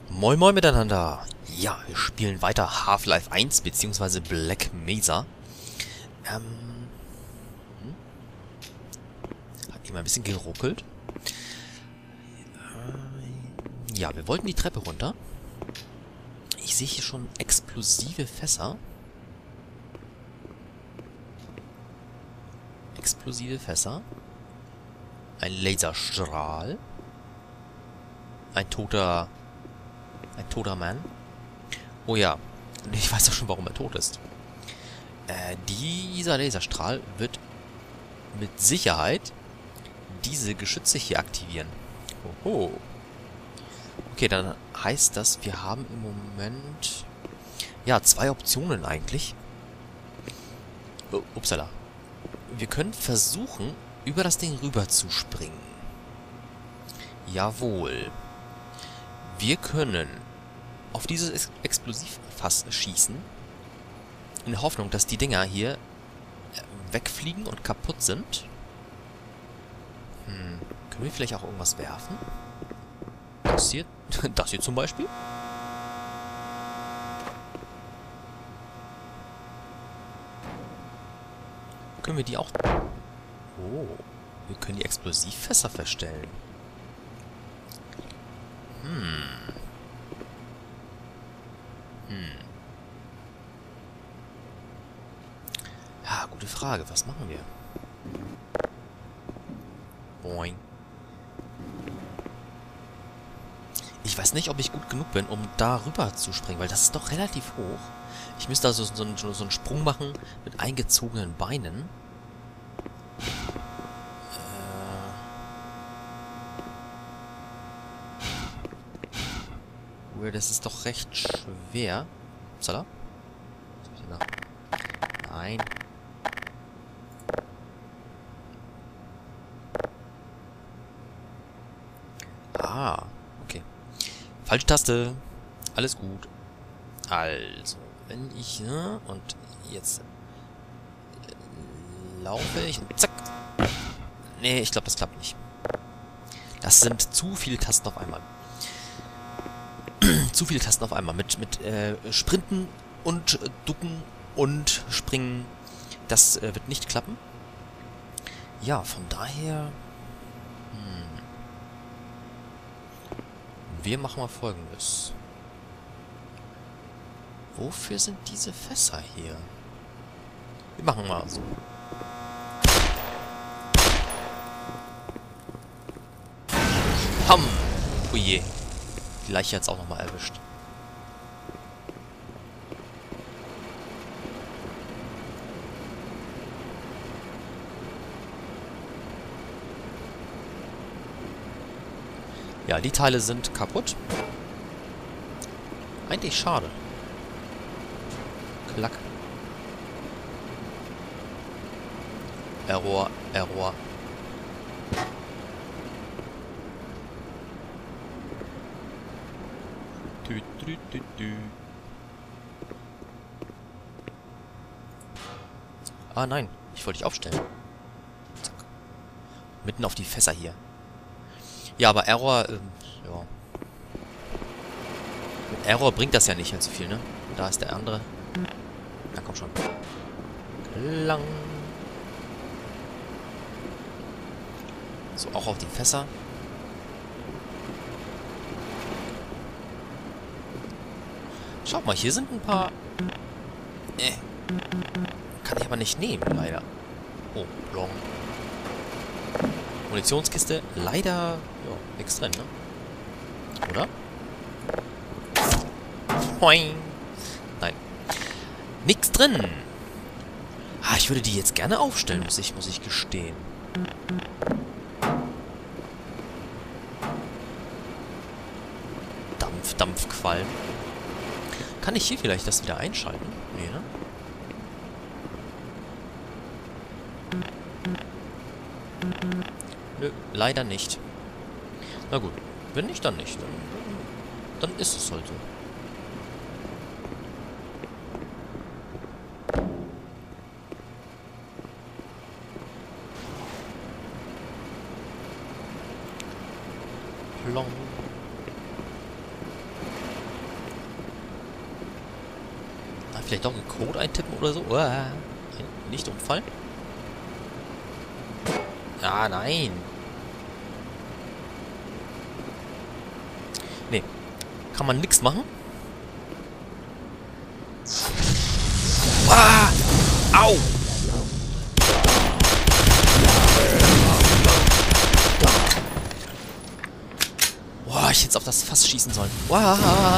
Moin Moin miteinander. Ja, wir spielen weiter Half-Life 1 bzw. Black Mesa. Hm? Hat immer ein bisschen geruckelt. Ja, wir wollten die Treppe runter. Ich sehe hier schon explosive Fässer. Explosive Fässer. Ein Laserstrahl. Ein toter Mann. Oh ja, ich weiß doch schon, warum er tot ist. Dieser Laserstrahl wird mit Sicherheit diese Geschütze hier aktivieren. Oho. Okay, dann heißt das, wir haben im Moment ja 2 Optionen eigentlich. Oh, upsala. Wir können versuchen, über das Ding rüber zu springen. Jawohl. Wir können auf dieses Explosivfass schießen, in der Hoffnung, dass die Dinger hier wegfliegen und kaputt sind. Können wir vielleicht auch irgendwas werfen? Das hier? Das hier zum Beispiel? Können wir die auch... Oh, wir können die Explosivfässer verstellen. Ja, gute Frage. Was machen wir? Boing. Ich weiß nicht, ob ich gut genug bin, um da rüber zu springen, weil das ist doch relativ hoch. Ich müsste also so einen Sprung machen mit eingezogenen Beinen. Das ist doch recht schwer. Upsala. Nein. Ah, okay. Falsche Taste. Alles gut. Also, wenn ich... und jetzt laufe ich und zack. Nee, ich glaube, das klappt nicht. Das sind zu viele Tasten auf einmal. Zu viele Tasten auf einmal. Mit Sprinten und Ducken und Springen. Das wird nicht klappen. Ja, von daher... Wir machen mal Folgendes. Wofür sind diese Fässer hier? Wir machen mal so. Pam! Oh je. Die Leiche hat's auch nochmal erwischt. Ja, die Teile sind kaputt. Eigentlich schade. Klack. Error, Error. Tü, tü, tü, tü. Ah nein, ich wollte dich aufstellen. Zack. Mitten auf die Fässer hier. Ja, aber Error, ja. Mit Error bringt das ja nicht allzu viel, ne? Da ist der andere. Na komm schon. Klang. So, auch auf die Fässer. Schaut mal, hier sind ein paar... Kann ich aber nicht nehmen, leider. Oh, long. Munitionskiste. Leider... Ja, nichts drin, ne? Oder? Boing. Nein. Nix drin. Ah, ich würde die jetzt gerne aufstellen, muss ich gestehen. Dampfqualm. Kann ich hier vielleicht das wieder einschalten? Nee, ne? Nö, leider nicht. Na gut, wenn nicht, dann nicht. Dann ist es halt so. Plong. Vielleicht doch einen Code eintippen oder so? Uah. Nicht umfallen? Ah, nein. Nee. Kann man nix machen? Ah! Au! Boah, ich hätte jetzt auf das Fass schießen sollen. Wow.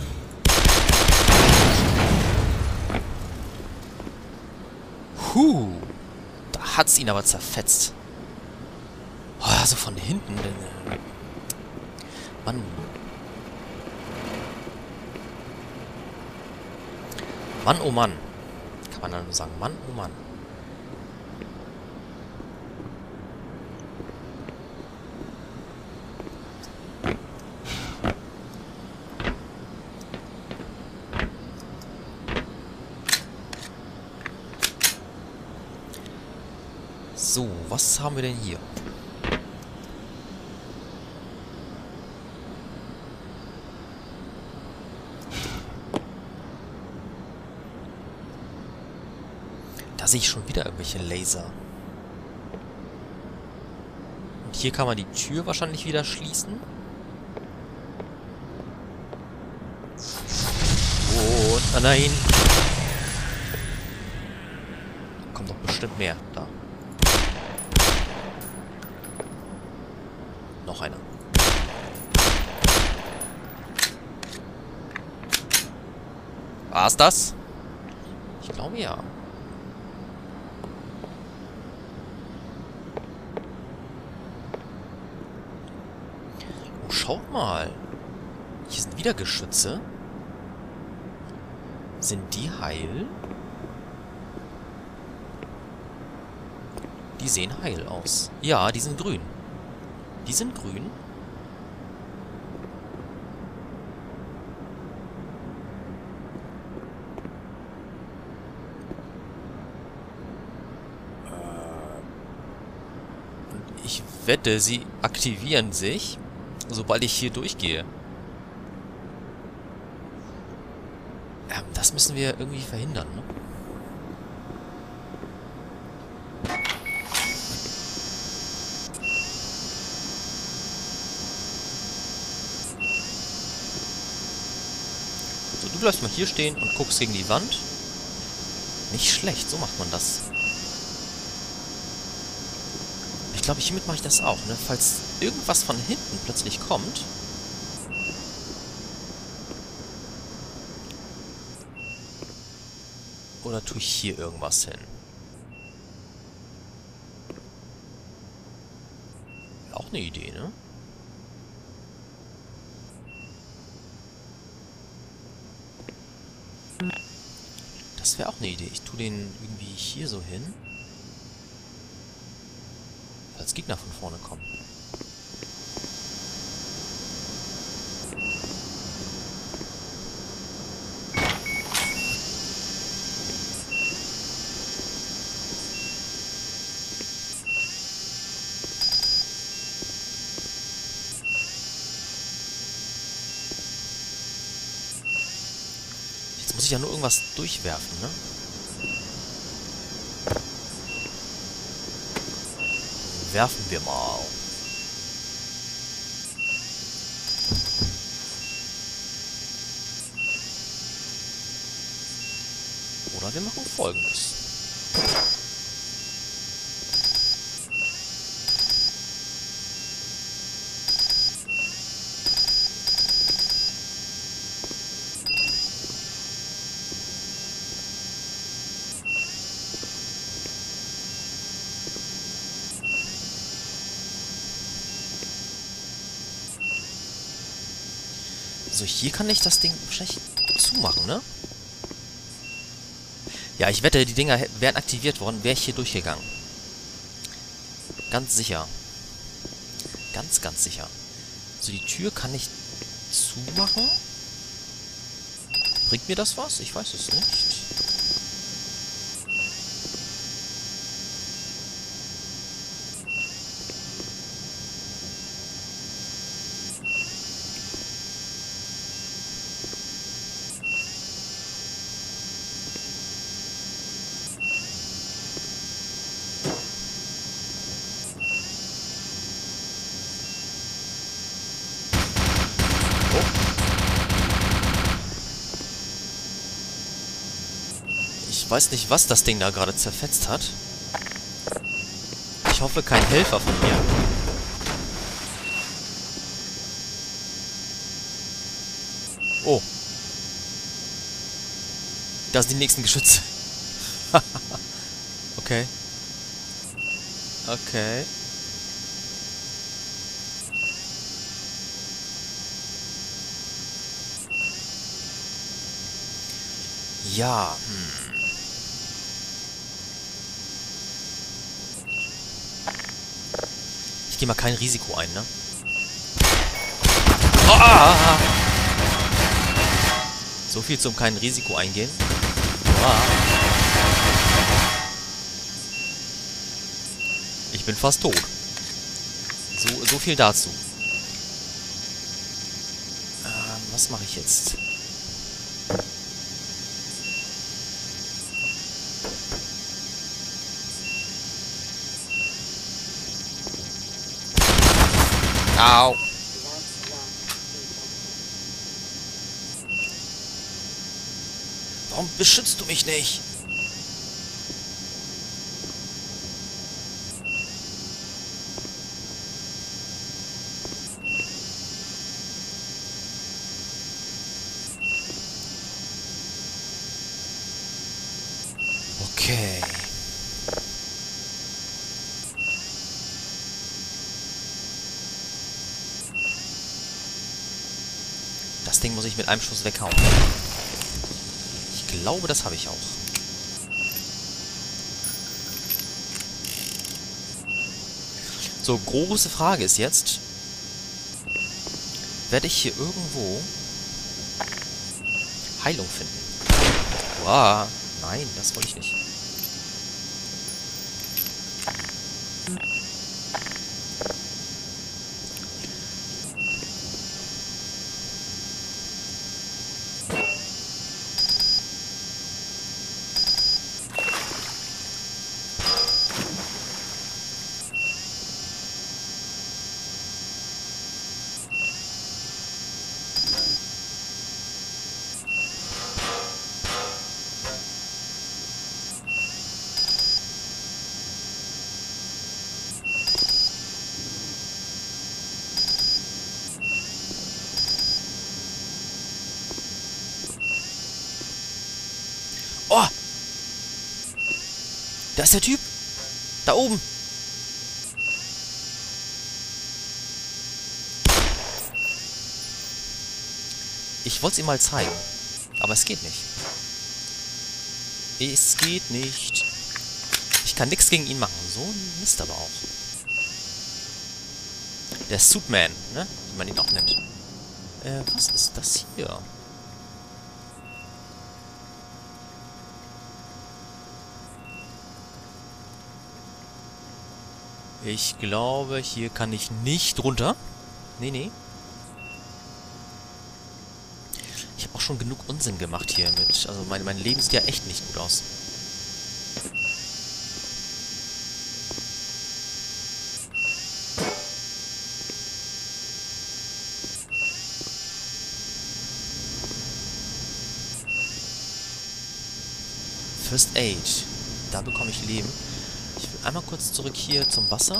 Da hat's ihn aber zerfetzt. Oh, so von hinten. Mann. Mann, oh Mann. Kann man dann nur sagen. Mann, oh Mann. So, was haben wir denn hier? Da sehe ich schon wieder irgendwelche Laser. Und hier kann man die Tür wahrscheinlich wieder schließen. Und... Ah, nein! Kommt doch bestimmt mehr. Da. Noch einer. War's das? Ich glaube ja. Oh, schaut mal. Hier sind wieder Geschütze. Sind die heil? Die sehen heil aus. Ja, die sind grün. Die sind grün. Und ich wette, sie aktivieren sich, sobald ich hier durchgehe. Das müssen wir irgendwie verhindern, ne? So, du bleibst mal hier stehen und guckst gegen die Wand. Nicht schlecht, so macht man das. Ich glaube, hiermit mache ich das auch, ne? Falls irgendwas von hinten plötzlich kommt. Oder tue ich hier irgendwas hin? Auch eine Idee, ne? Das wäre auch eine Idee. Ich tue den irgendwie hier so hin. Falls Gegner von vorne kommen. Jetzt muss ich ja nur irgendwas durchwerfen, ne? Werfen wir mal. Oder wir machen Folgendes. So, hier kann ich das Ding wahrscheinlich zumachen, ne? Ja, ich wette, die Dinger wären aktiviert worden, wäre ich hier durchgegangen. Ganz sicher. Ganz, ganz sicher. So, die Tür kann ich zumachen. Bringt mir das was? Ich weiß es nicht. weiß nicht, was das Ding da gerade zerfetzt hat. Ich hoffe, kein Helfer von mir. Oh. Da sind die nächsten Geschütze. Okay. Okay. Ja, Ich gehe mal kein Risiko ein, ne? Ah! So viel zum kein Risiko eingehen. Ah. Ich bin fast tot. So viel dazu. Was mache ich jetzt? Au. Warum beschützt du mich nicht? Okay. Das Ding muss ich mit einem Schuss weghauen. Ich glaube, das habe ich auch. So, große Frage ist jetzt, werde ich hier irgendwo Heilung finden? Wow, nein, das wollte ich nicht. Oh! Da ist der Typ! Da oben! Ich wollte es ihm mal zeigen. Aber es geht nicht. Es geht nicht. Ich kann nichts gegen ihn machen. So ein Mist aber auch. Der Suitman, ne? Wie man ihn auch nennt. Was ist das hier? Ich glaube, hier kann ich nicht runter. Nee, nee. Ich habe auch schon genug Unsinn gemacht hier mit. Also mein Leben sieht ja echt nicht gut aus. First Aid. Da bekomme ich Leben. Ich will einmal kurz zurück hier zum Wasser.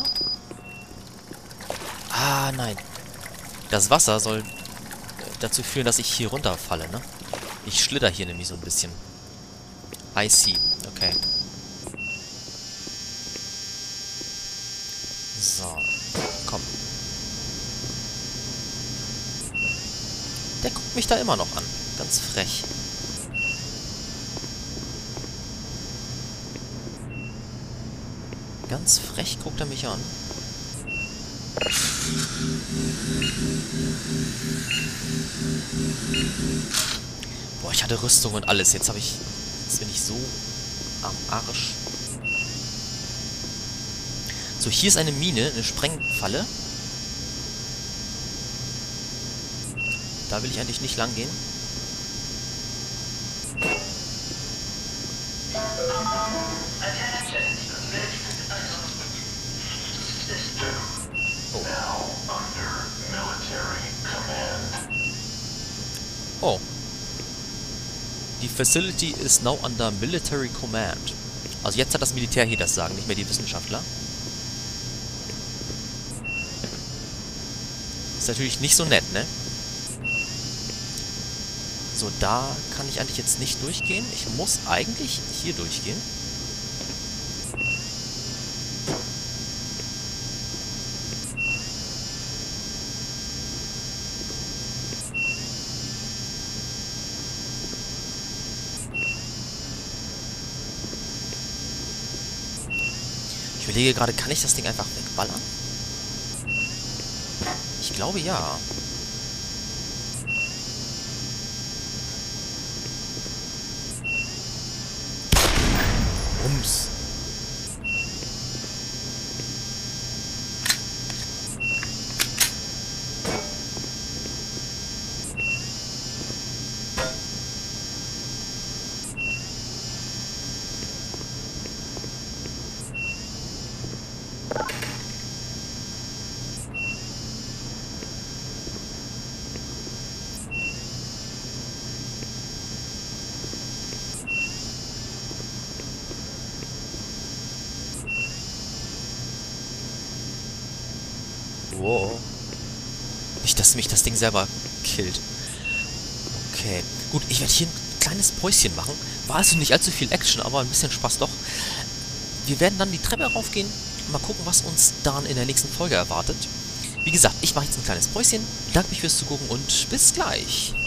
Ah, nein. Das Wasser soll dazu führen, dass ich hier runterfalle, ne? Ich schlitter hier nämlich so ein bisschen. I see. Okay. So. Komm. Der guckt mich da immer noch an. Ganz frech. Ganz frech guckt er mich an. Boah, ich hatte Rüstung und alles. Jetzt bin ich so am Arsch. So, hier ist eine Mine, eine Sprengfalle. Da will ich eigentlich nicht lang gehen. Oh. Die Facility is now under military command. Also jetzt hat das Militär hier das Sagen, nicht mehr die Wissenschaftler. Ist natürlich nicht so nett, ne? So, da kann ich eigentlich jetzt nicht durchgehen. Ich muss eigentlich hier durchgehen. Ich überlege gerade, kann ich das Ding einfach wegballern? Ich glaube ja. Rums. Wow. Nicht, dass mich das Ding selber killt. Okay. Gut, ich werde hier ein kleines Päuschen machen. War also nicht allzu viel Action, aber ein bisschen Spaß doch. Wir werden dann die Treppe raufgehen und mal gucken, was uns dann in der nächsten Folge erwartet. Wie gesagt, ich mache jetzt ein kleines Päuschen. Bedanke mich fürs Zugucken und bis gleich.